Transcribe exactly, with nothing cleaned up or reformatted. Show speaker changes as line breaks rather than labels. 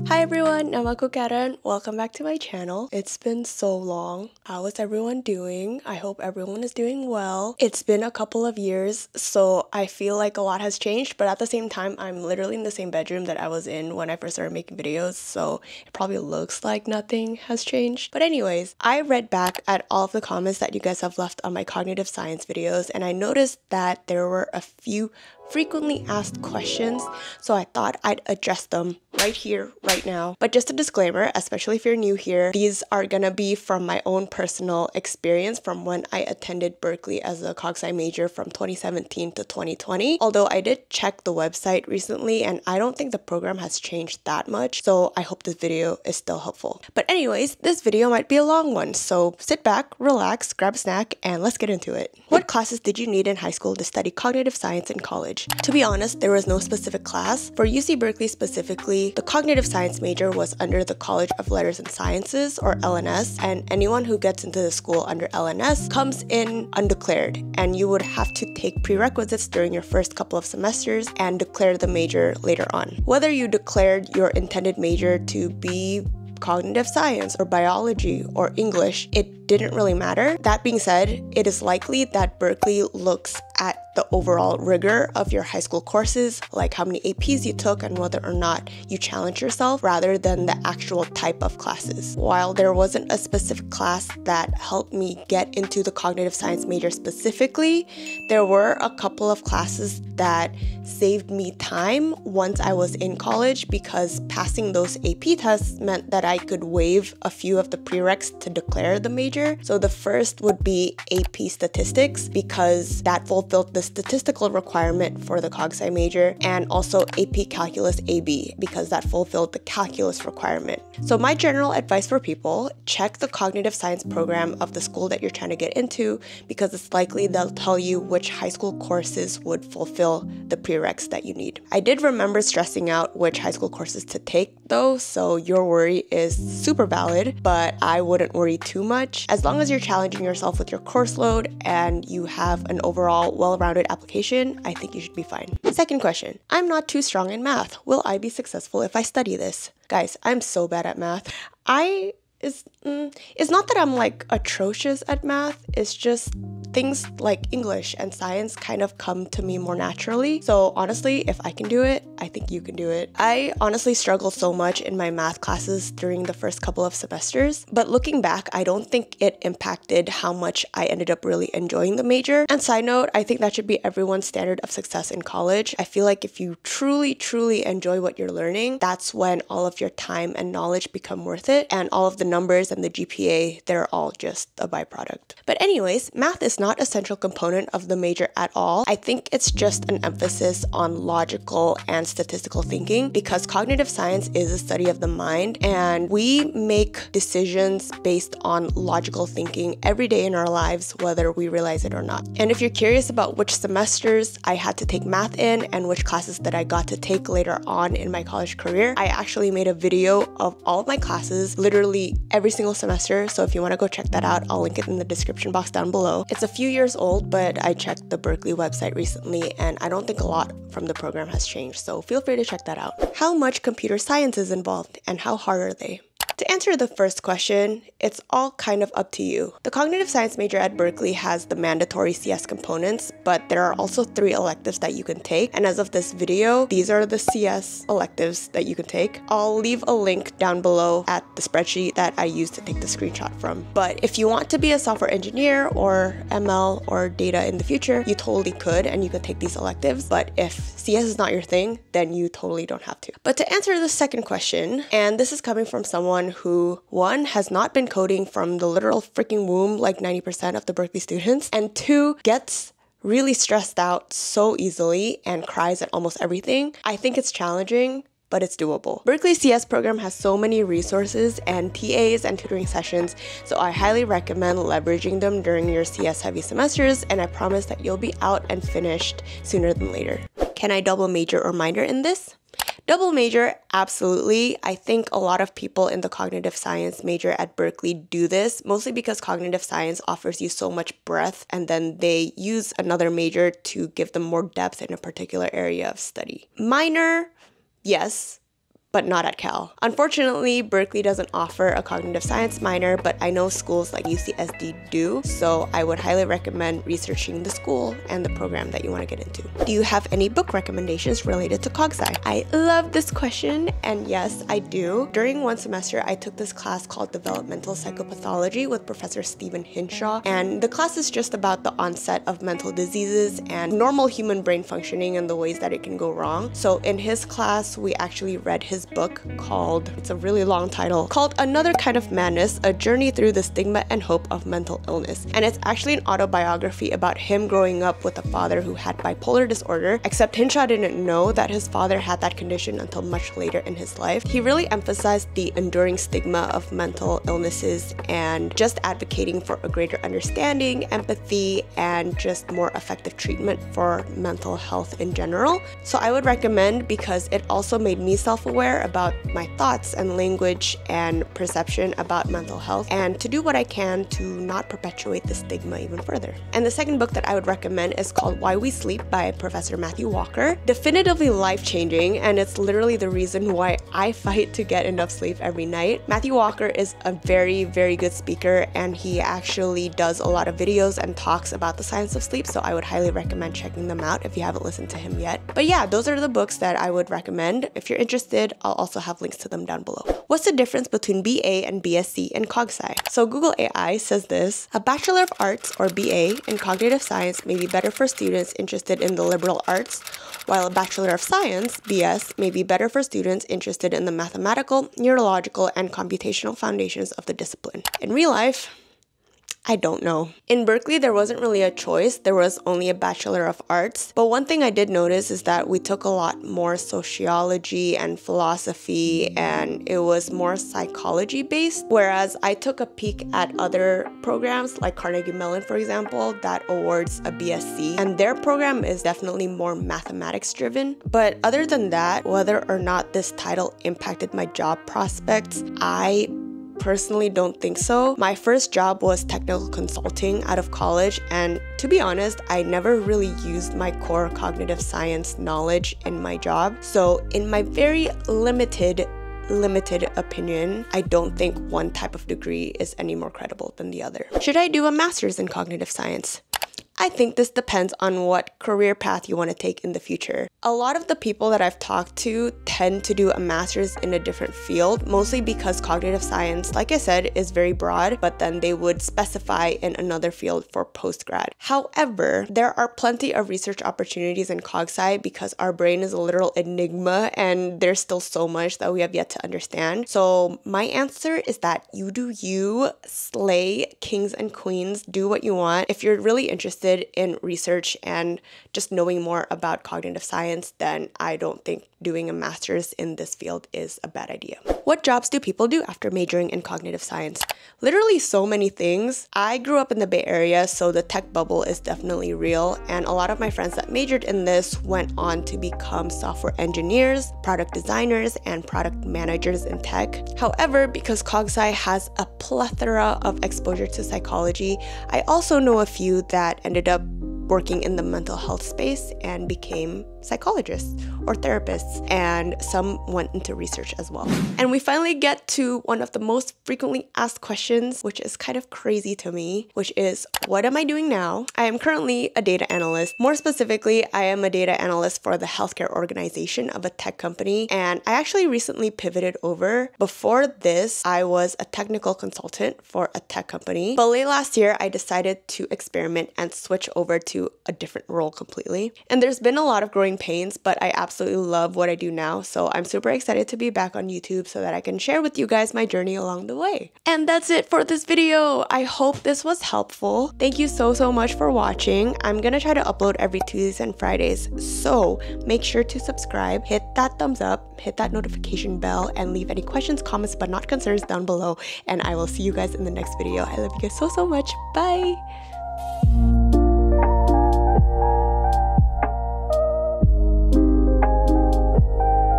Hi everyone, nama aku Karen. Welcome back to my channel. It's been so long. How is everyone doing? I hope everyone is doing well. It's been a couple of years, so I feel like a lot has changed, but at the same time, I'm literally in the same bedroom that I was in when I first started making videos, so it probably looks like nothing has changed. But anyways, I read back at all of the comments that you guys have left on my cognitive science videos, and I noticed that there were a few frequently asked questions, so I thought I'd address them right here, right now. But just a disclaimer, especially if you're new here, these are gonna be from my own personal experience from when I attended Berkeley as a Cog Sci major from twenty seventeen to twenty twenty. Although I did check the website recently and I don't think the program has changed that much, so I hope this video is still helpful. But anyways, this video might be a long one, so sit back, relax, grab a snack, and let's get into it. What classes did you need in high school to study cognitive science in college? To be honest, there was no specific class. For U C Berkeley specifically, the cognitive science major was under the College of Letters and Sciences, or L N S, and anyone who gets into the school under L N S comes in undeclared, and you would have to take prerequisites during your first couple of semesters and declare the major later on. Whether you declared your intended major to be cognitive science or biology or English, it didn't really matter. That being said, it is likely that Berkeley looks at the overall rigor of your high school courses, like how many A Ps you took and whether or not you challenge yourself, rather than the actual type of classes. While there wasn't a specific class that helped me get into the cognitive science major specifically, there were a couple of classes that saved me time once I was in college, because passing those A P tests meant that I could waive a few of the prereqs to declare the major. So the first would be A P statistics, because that fulfilled the statistical requirement for the Cog Sci major, and also A P calculus A B, because that fulfilled the calculus requirement. So my general advice for people, check the cognitive science program of the school that you're trying to get into, because it's likely they'll tell you which high school courses would fulfill the prereqs that you need. I did remember stressing out which high school courses to take though, so your worry is super valid, but I wouldn't worry too much. As long as you're challenging yourself with your course load and you have an overall well-rounded application, I think you should be fine. Second question, I'm not too strong in math. Will I be successful if I study this? Guys, I'm so bad at math. I is mm, it's not that I'm like atrocious at math, it's just things like English and science kind of come to me more naturally. So honestly, if I can do it, I think you can do it. I honestly struggled so much in my math classes during the first couple of semesters, but looking back, I don't think it impacted how much I ended up really enjoying the major. And side note, I think that should be everyone's standard of success in college. I feel like if you truly, truly enjoy what you're learning, that's when all of your time and knowledge become worth it, and all of the numbers and the G P A, they're all just a byproduct. But anyways, math is not a central component of the major at all. I think it's just an emphasis on logical and statistical thinking, because cognitive science is a study of the mind, and we make decisions based on logical thinking every day in our lives, whether we realize it or not. And if you're curious about which semesters I had to take math in and which classes that I got to take later on in my college career, I actually made a video of all of my classes, literally every single semester, so if you want to go check that out, I'll link it in the description box down below. It's a few years old, but I checked the Berkeley website recently and I don't think a lot from the program has changed, so feel free to check that out. How much computer science is involved and how hard are they? To answer the first question, it's all kind of up to you. The cognitive science major at Berkeley has the mandatory C S components, but there are also three electives that you can take. And as of this video, these are the C S electives that you can take. I'll leave a link down below at the spreadsheet that I used to take the screenshot from. But if you want to be a software engineer or M L or data in the future, you totally could, and you could take these electives. But if C S is not your thing, then you totally don't have to. But to answer the second question, and this is coming from someone who, one, has not been coding from the literal freaking womb like ninety percent of the Berkeley students, and two, gets really stressed out so easily and cries at almost everything. I think it's challenging, but it's doable. Berkeley's C S program has so many resources and T As and tutoring sessions, so I highly recommend leveraging them during your C S heavy semesters, and I promise that you'll be out and finished sooner than later. Can I double major or minor in this? Double major, absolutely. I think a lot of people in the cognitive science major at Berkeley do this, mostly because cognitive science offers you so much breadth, and then they use another major to give them more depth in a particular area of study. Minor, yes, but not at Cal. Unfortunately, Berkeley doesn't offer a cognitive science minor, but I know schools like U C S D do, so I would highly recommend researching the school and the program that you want to get into. Do you have any book recommendations related to Cog Sci? I love this question, and yes, I do. During one semester, I took this class called Developmental Psychopathology with Professor Stephen Hinshaw, and the class is just about the onset of mental diseases and normal human brain functioning and the ways that it can go wrong. So in his class, we actually read his book called, it's a really long title, called Another Kind of Madness, A Journey Through the Stigma and Hope of Mental Illness. And it's actually an autobiography about him growing up with a father who had bipolar disorder, except Hinshaw didn't know that his father had that condition until much later in his life. He really emphasized the enduring stigma of mental illnesses and just advocating for a greater understanding, empathy, and just more effective treatment for mental health in general. So I would recommend, because it also made me self-aware about my thoughts and language and perception about mental health, and to do what I can to not perpetuate the stigma even further. And the second book that I would recommend is called Why We Sleep by Professor Matthew Walker. Definitively life-changing, and it's literally the reason why I fight to get enough sleep every night. Matthew Walker is a very, very good speaker, and he actually does a lot of videos and talks about the science of sleep, so I would highly recommend checking them out if you haven't listened to him yet. But yeah, those are the books that I would recommend. If you're interested, I'll also have links to them down below. What's the difference between B A and B S c in Cog Sci? So Google A I says this: a Bachelor of Arts, or B A, in Cognitive Science may be better for students interested in the liberal arts, while a Bachelor of Science, B S, may be better for students interested in the mathematical, neurological, and computational foundations of the discipline. In real life, I don't know. In Berkeley, there wasn't really a choice. There was only a Bachelor of Arts. But one thing I did notice is that we took a lot more sociology and philosophy, and it was more psychology based. Whereas I took a peek at other programs like Carnegie Mellon, for example, that awards a B S c, and their program is definitely more mathematics driven. But other than that, whether or not this title impacted my job prospects, I personally don't think so. My first job was technical consulting out of college, and to be honest, I never really used my core cognitive science knowledge in my job. So in my very limited limited opinion, I don't think one type of degree is any more credible than the other. Should I do a master's in cognitive science? I think this depends on what career path you want to take in the future. A lot of the people that I've talked to tend to do a master's in a different field, mostly because cognitive science, like I said, is very broad, but then they would specify in another field for postgrad. However, there are plenty of research opportunities in Cog Sci because our brain is a literal enigma and there's still so much that we have yet to understand. So my answer is that you do you, slay, kings and queens, do what you want. If you're really interested in research and just knowing more about cognitive science, then I don't think doing a master's in this field is a bad idea. What jobs do people do after majoring in cognitive science? Literally so many things. I grew up in the Bay Area, so the tech bubble is definitely real, and a lot of my friends that majored in this went on to become software engineers, product designers, and product managers in tech. However, because Cog Sci has a plethora of exposure to psychology, I also know a few that ended up working in the mental health space and became psychologists or therapists, and some went into research as well. And we finally get to one of the most frequently asked questions, which is kind of crazy to me, which is, what am I doing now? I am currently a data analyst. More specifically, I am a data analyst for the healthcare organization of a tech company, and I actually recently pivoted over. Before this, I was a technical consultant for a tech company, but late last year, I decided to experiment and switch over to a different role completely. And there's been a lot of growing pains, but I absolutely love what I do now, so I'm super excited to be back on YouTube so that I can share with you guys my journey along the way. And that's it for this video. I hope this was helpful. Thank you so so much for watching. I'm gonna try to upload every Tuesdays and Fridays, so make sure to subscribe, hit that thumbs up, hit that notification bell, and leave any questions, comments, but not concerns down below, and I will see you guys in the next video. I love you guys so so much. Bye!